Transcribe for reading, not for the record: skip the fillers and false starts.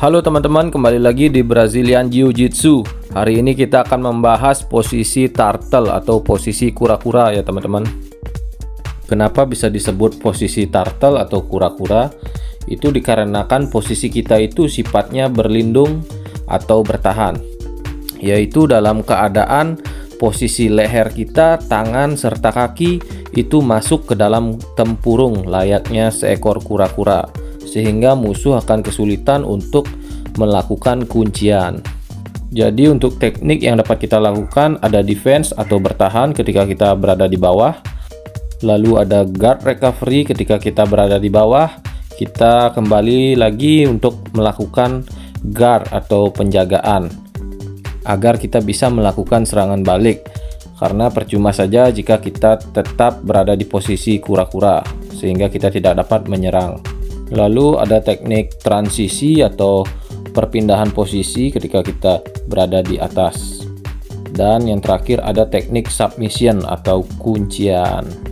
Halo teman-teman, kembali lagi di Brazilian Jiu-Jitsu. Hari ini kita akan membahas posisi turtle atau posisi kura-kura ya teman-teman. Kenapa bisa disebut posisi turtle atau kura-kura? Itu dikarenakan posisi kita itu sifatnya berlindung atau bertahan, yaitu dalam keadaan posisi leher kita, tangan, serta kaki itu masuk ke dalam tempurung layaknya seekor kura-kura, sehingga musuh akan kesulitan untuk melakukan kuncian. Jadi untuk teknik yang dapat kita lakukan ada defense atau bertahan ketika kita berada di bawah, lalu ada guard recovery ketika kita berada di bawah. Kita kembali lagi untuk melakukan guard atau penjagaan agar kita bisa melakukan serangan balik, karena percuma saja jika kita tetap berada di posisi kura-kura sehingga kita tidak dapat menyerang. Lalu ada teknik transisi atau perpindahan posisi ketika kita berada di atas. Dan yang terakhir ada teknik submission atau kuncian.